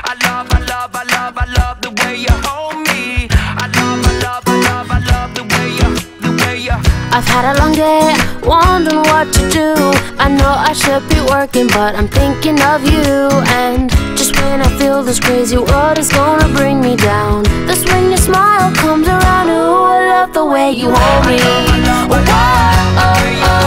I love, I love, I love, I love the way you hold me. I love, I love, I love, I love the way you. I've had a long day, wondering what to do. I know I should be working, but I'm thinking of you. And just when I feel this crazy world is gonna bring me down, that's when your smile comes around. Ooh, I love the way you hold me. Oh, oh, oh, oh.